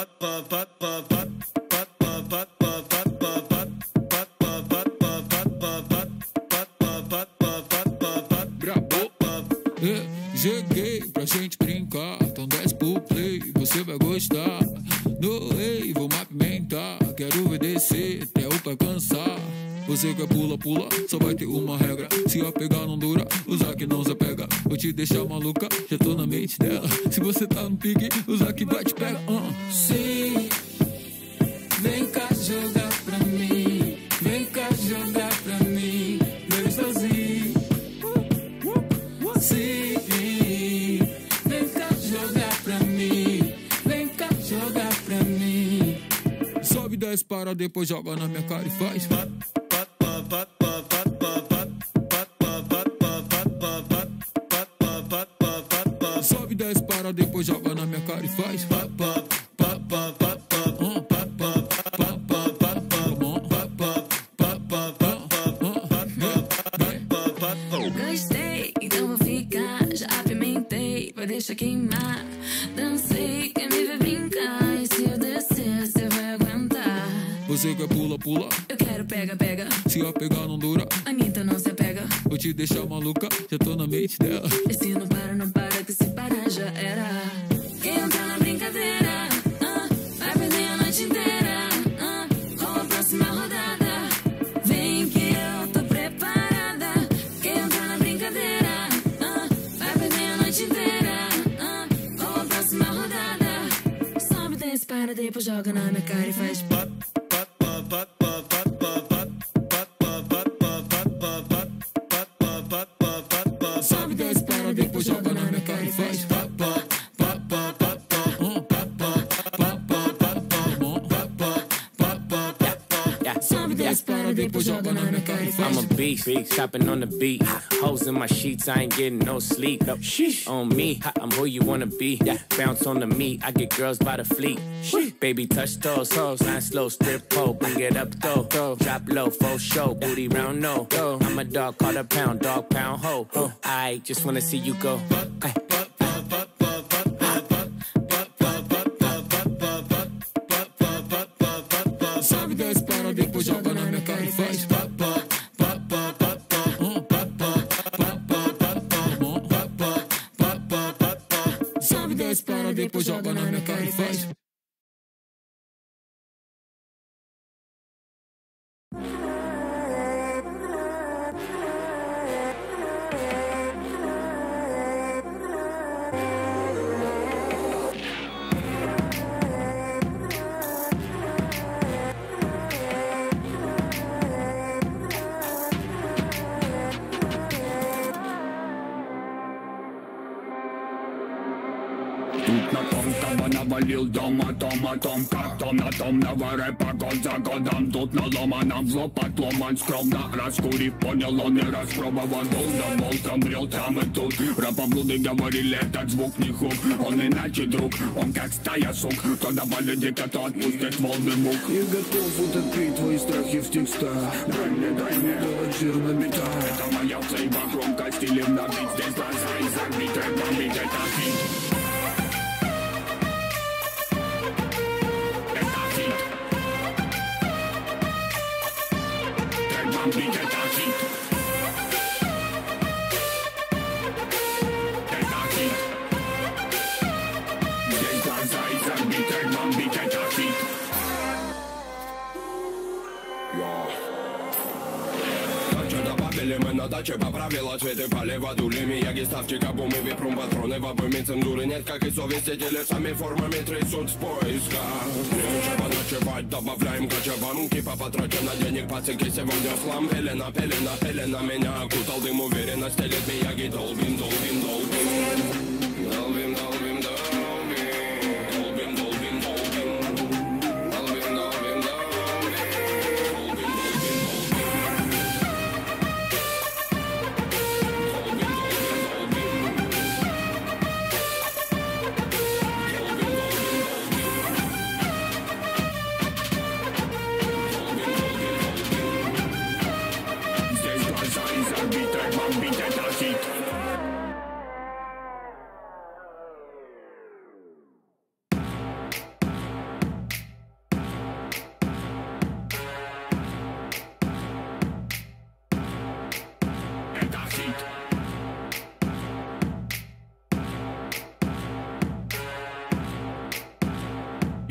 Cheguei pra gente brincar, então desce pro play, você vai gostar. No rei, vou me apimentar, quero ver descer até o pé cansar. Você quer pula, pula, só vai ter uma regra. Se apegar não dura, usar que não se apega. Vou te deixar maluca, já tô na mente dela. Se você tá no pique, usar que vai te pega. Sim, vem cá jogar pra mim. Vem cá jogar pra mim, bem sozinho. Sim, vem cá jogar pra mim. Vem cá jogar pra mim. Sobe 10 para, depois joga na minha cara e faz. Sobe 10 para, depois joga na minha cara e faz. Gostei, então vou ficar. Já apimentei, vai deixar queimar. Dancei, quer me ver brincar. E se eu descer, você vai aguentar. Você quer pula, pula, eu quero pega, pega. Se apegar não dura, Anitta não se apega. vou te deixar maluca, já tô na mente dela. E se não para, não para, que se parar já era. Quem entra na brincadeira, vai perder a noite inteira. Com a próxima rodada, vem que eu tô preparada. Quem entra na brincadeira, vai perder a noite inteira. Com a próxima rodada, sobe, desce, para, depois joga na minha cara e faz. Sobe 10 para, depois joga na minha cara e faz. Sobe 10 para, depois joga na minha cara e faz. I'm a beast, chopping on the beat. Hoes in my sheets, I ain't getting no sleep. On me, I'm who you wanna be. Bounce on the meat, I get girls by the fleet. Baby, touch those hoes, line slow, strip pole, bring it up though. Drop low, full show, booty round no. I'm a dog, call a pound, dog pound ho. I just wanna see you go. Sobe 10 para, depois joga na minha cara e faz. Sobe 10 para, depois joga na minha cara e faz. Тут на том того навалил дома, том, как том на том рэпа год за годом. Тут наломано в лоб отломан скромно, раскурив, понял он и распробован. Был за волком, брел там и тут. Рапоблуды говорили, этот звук не хук. Он иначе друг, он как стая сук. То давали дико, то отпустит волны мук. И готов утопить твои страхи в текстах. Дай мне, делать жирно бита. Это моя цель, громко стилем набить. Здесь глаза и забиты, бомбить это хит. Бомбить это хит. Это хит. Здесь глаза и забиты, бомбить это хит. Мы на даче по правилам цветы полива дулями. Яги ставьте кабумы, випрум патроны. Вопами цензуры нет, как и совести. Телесами формами трясут в поисках. Нечего ночевать, добавляем кочевам. Кипа потрачено денег, пацанки сегодня в хлам. Пелена, пелена, пелена меня окутал дым. Уверенно стелет мияги. Долбим, долбим, долбим. Долбим, долбим, долбим. Долбим, долбим, долбим. Долбим, долбим, долбим.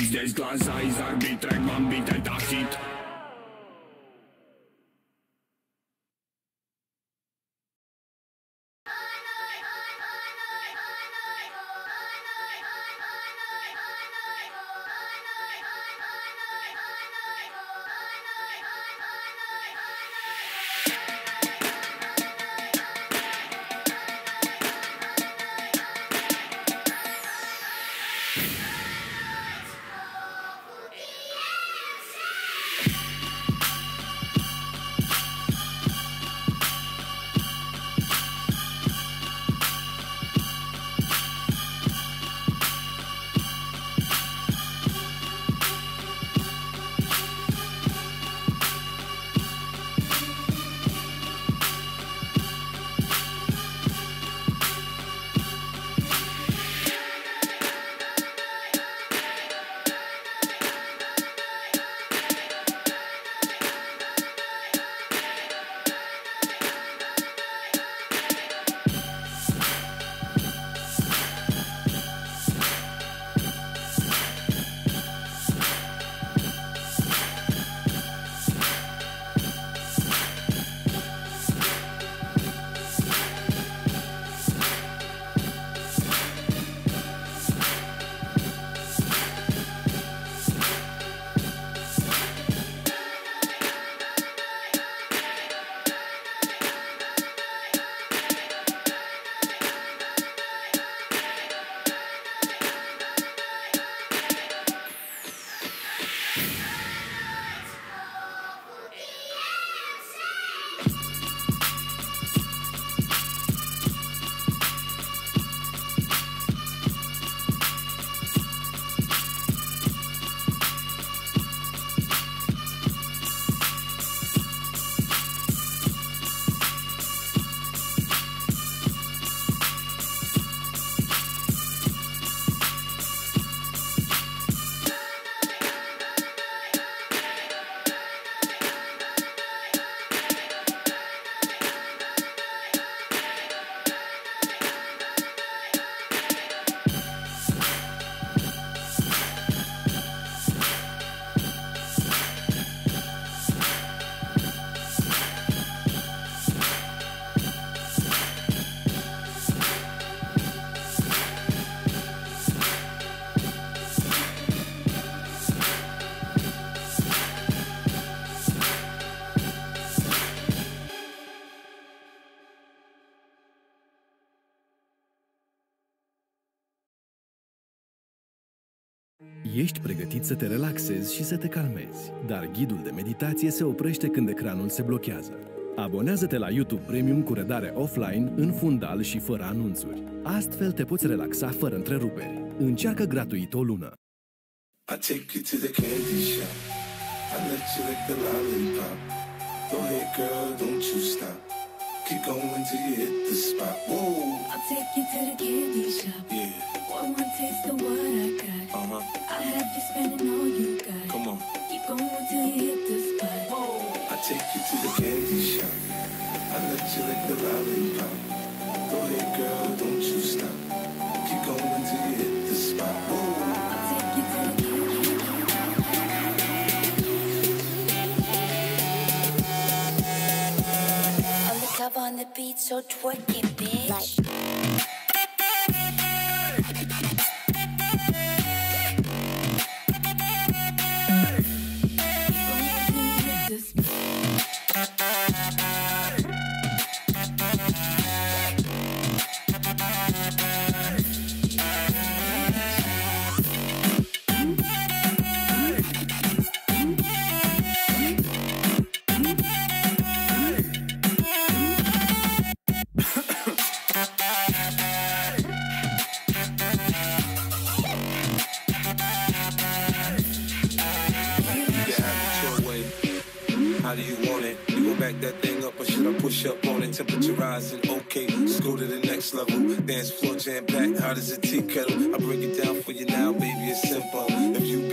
Здесь глаза из орбит, трек бомбит, это хит. Ești pregătit să te relaxezi și să te calmezi, dar ghidul de meditație se oprește când ecranul se blochează. Abonează-te la YouTube Premium cu redare offline, în fundal și fără anunțuri. Astfel te poți relaxa fără întreruperi. Încearcă gratuit o lună. I take you to the candy shop. I let you lick the lollipop. Go ahead, girl, don't you stop. Keep going till you hit the spot. Whoa. I'll take you to the candy shop. Yeah. One more taste of what I got. I'll have you spending all you got. Come on. Keep going till you hit the spot. I take you to the candy shop. I let you lick the lollipop. Go ahead, girl, don't you stop. Keep going till you hit the spot. Whoa. I'll take you to the candy shop. On the cover on the beat, so twerk it, bitch. How do you want it? You gon' back that thing up or should I push up on it? Temperature rising, okay, let's go to the next level. Dance floor jam packed, hot as a tea kettle. I break it down for you now, baby, it's simple. If you